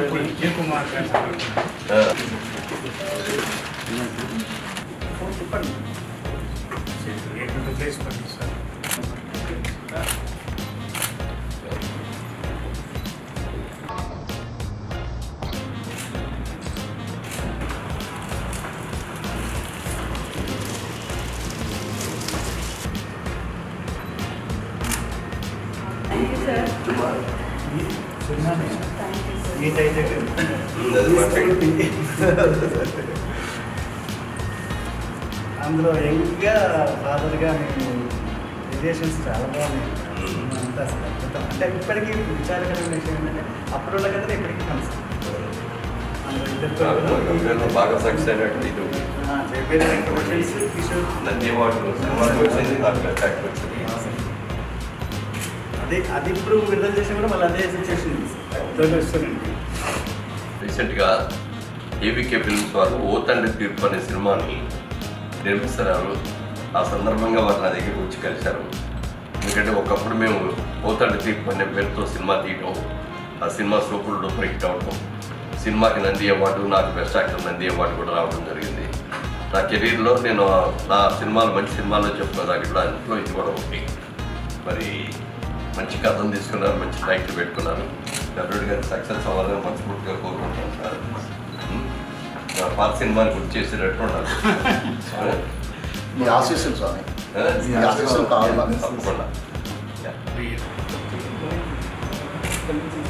కుమార్ చెప్పండి ప్లేస్ పడి సార్ అందులో యంగ్గా ఫాదర్గా మేము రిలేషన్స్ చాలా బాగున్నాయి అంతా అసలు అద్భుతం. అంటే ఇప్పటికీ విచారకరమైన విషయం ఏంటంటే అప్పుడు వాళ్ళ కదా ఇప్పటికీ కలిసి బాగా సక్సెస్ అయినట్టు అది ఇప్పుడు విడుదల చేసిన కూడా మళ్ళీ అదే సిచ్యువేషన్ వస్తానండి. రీసెంట్గా ఏవికే ఫిల్మ్స్ వారు ఓ తండ్రి తీర్పు అనే సినిమాని నిర్మిస్తున్నారు. ఆ సందర్భంగా వారు నా దగ్గరికి వచ్చి కలిశారు. ఎందుకంటే ఒకప్పుడు మేము ఓ తండ్రి తీర్పు అనే పేరుతో సినిమా తీయటం, ఆ సినిమా సూపర్ డూపర్ హిట్ అవటం, సినిమాకి నంది అవార్డు, నాకు బెస్ట్ యాక్టర్ నంది అవార్డు కూడా రావడం జరిగింది. నా కెరీర్లో నేను నా సినిమాలు మంచి సినిమాల్లో చెప్పుకోదానికి కూడా ఇంట్లో ఇది కూడా ఒకటి. మరి మంచి కథను తీసుకున్నారు, మంచి టైటిల్ పెట్టుకున్నారు. డెఫినెట్ గారు సక్సెస్ అవ్వాలని మనస్ఫూర్తిగా కోరుకుంటాను సార్. నా పాత సినిమాని గుర్తు చేసేటట్టు ఉండాలి. ఆశీస్సులు కావాలి తప్పకుండా.